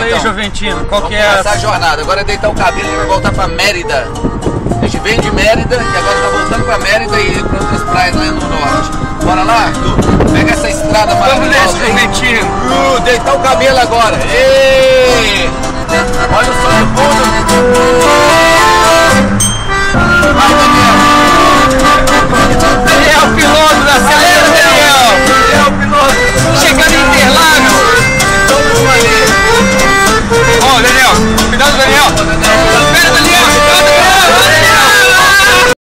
aí, Juventino, qual que é Vamos começar a jornada. Agora é deitar o cabelo e vai voltar pra Mérida. A gente vem de Mérida e agora tá voltando pra Mérida e para outras praias lá no norte. Bora lá, Arthur? Pega essa estrada maravilhosa aí. Juventino. Deitar o cabelo agora. Ei! Olha o sol